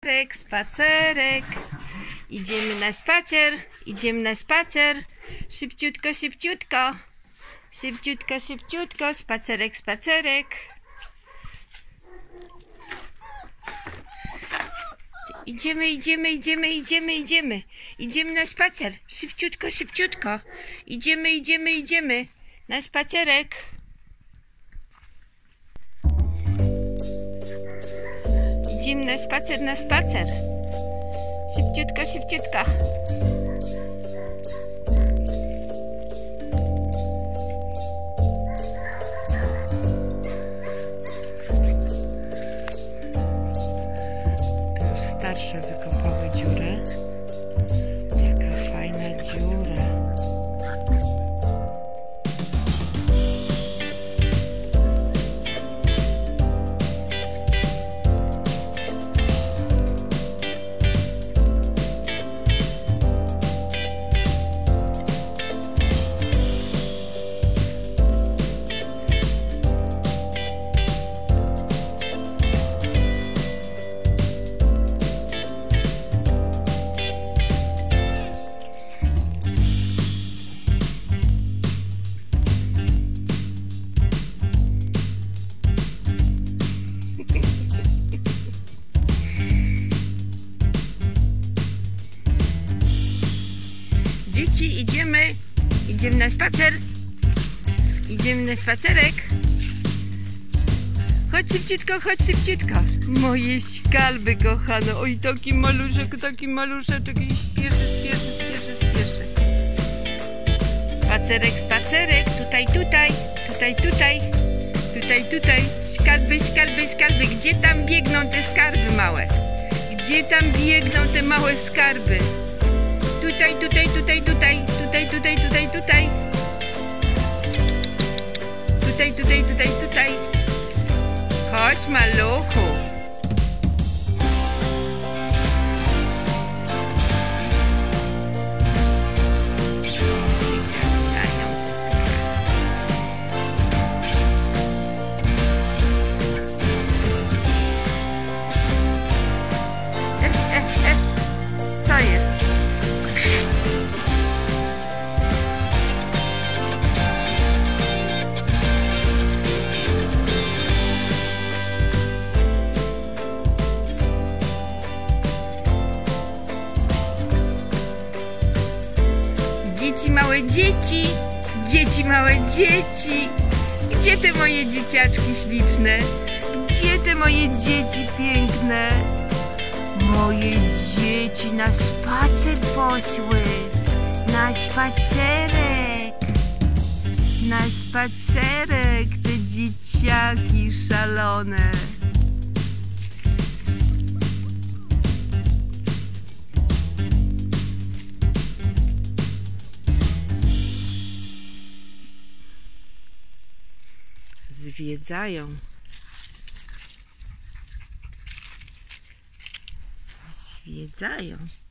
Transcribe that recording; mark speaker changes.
Speaker 1: Spacerek. Idziemy na spacer. Idziemy na spacer. Szybciutko, szybciutko. Szybciutko, szybciutko. Spacerek, spacerek. Idziemy, idziemy, idziemy, idziemy, idziemy. Idziemy na spacer. Szybciutko, szybciutko. Idziemy, idziemy, idziemy. Na spacerek. Idziemy na spacer, na spacer. Szybciutko, szybciutko. To już starsze wykopały dziurę. Jaka fajna dziura. Dzieci, idziemy na spacer. Idziemy na spacerek. Chodź szybciutko, chodź szybciutko. Moje skalby kochane. Oj, taki maluszeczek. I spieszy. Spacerek, spacerek. Tutaj. Skarby. Gdzie tam biegną te skarby małe? Gdzie tam biegną te małe skarby? Tutaj. Chodź, maluchu. Co jest? Dzieci małe dzieci. Gdzie te moje dzieciaczki śliczne? Gdzie te moje dzieci piękne? Moje dzieci na spacer poszły. Na spacerek. Na spacerek te dzieciaki szalone. Zwiedzają.